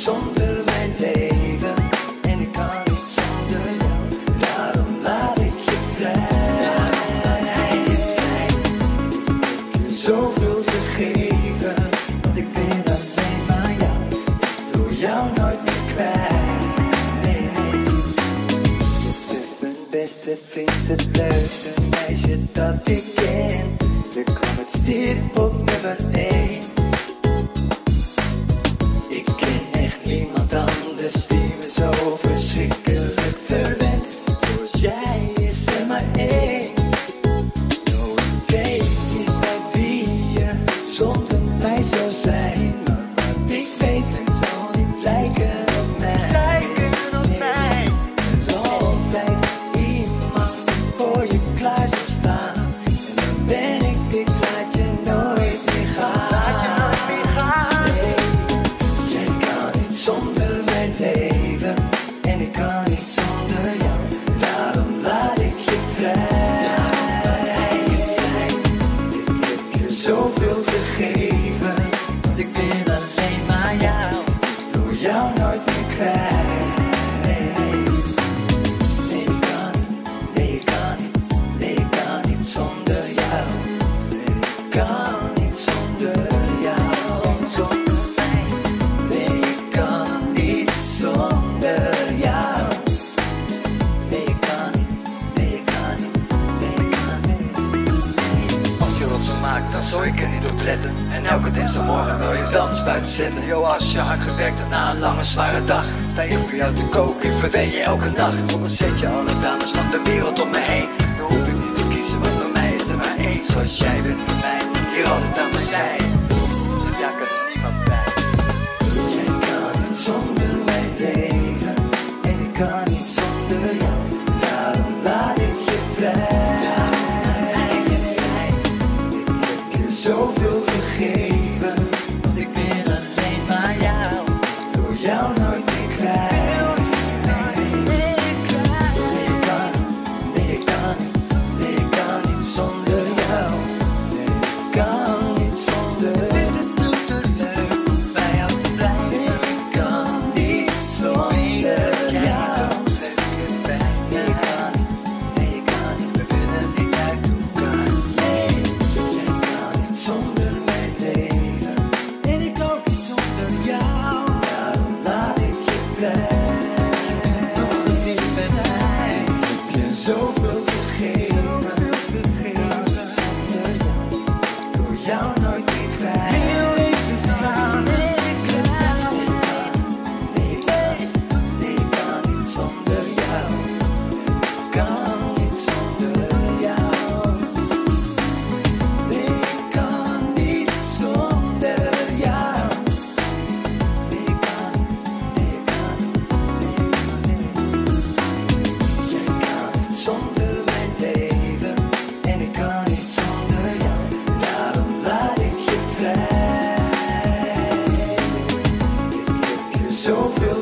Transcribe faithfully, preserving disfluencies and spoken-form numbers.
zonder mijn leven en ik kan niet zonder jou. Daarom laat ik je vrij. Daarom laat ik je vrij. Ik heb je zoveel te geven, want ik wil alleen maar jou. Ik wil jou nooit meer kwijt. Nee, nee. Je bent mijn beste vriend, het leukste meisje dat ik ken. Je kwam het stip op nummer één. Niemand anders die me zo verschrikkelijk verwendt. Zoals jij is er maar één. Nou, ik weet niet bij wie je zonder mij zou zijn. Maar wat ik weet, er zal niet lijken op mij. Lijken op mij. Er is altijd iemand die voor je klaar zal staan. En dan ben ik, ik laat je nooit meer gaan. Laat je nooit meer gaan. Zonder mijn leven en ik kan niet zonder jou. Daarom laat ik je vrij. Daarom laat ik je vrij. Ik heb je zoveel te geven, want ik wil alleen maar jou. Ik wil jou nooit meer kwijt. Nee, nee, ik kan niet, nee, ik kan niet, nee, ik kan niet zonder jou. Nee, ik kan niet zonder jou. Zonder Zonder jou. Nee, ik kan niet, nee, ik kan niet, nee, ik kan niet, nee. Als je rotsen maakt, dan zou ik er niet op letten. En elke dinsdagmorgen wil je vuilnis buiten zetten. Yo, als je hard gewerkt hebt na een lange zware dag, sta ik voor jou te koken, ik verwen je elke nacht. Ook al zet je alle dames van de wereld om me heen, dan hoef ik niet te kiezen, want voor mij is er maar één. Zoals jij bent voor mij, hier altijd aan mijn zij. Daar kan niemand bij. Jij kan niet zonder leven en ik kan niet zonder jou. Daarom laat ik je vrij. Daarom laat ik je vrij. Ik heb je zoveel te geven, want ik wil alleen maar jou. Ik wil jou nooit meer kwijt. Nee, nee, nee, ik kan niet, nee, ik kan niet, nee, ik kan niet zonder jou. Nee, ik kan niet zonder jou. Zonder mijn leven en ik ook niet zonder jou. Daarom laat ik je vrij. Toch niet bij mij. Ik heb je zoveel te geven, te geven. Zonder jou, ik wil jou nooit meer kwijt. Heel even samen. Nee, ik kan niet, nee, ik kan niet, nee, ik kan niet zonder jou. Ik kan niet zonder jou. Zonder mijn leven en ik kan niet zonder jou. Daarom laat ik je vrij. Ik heb je zoveel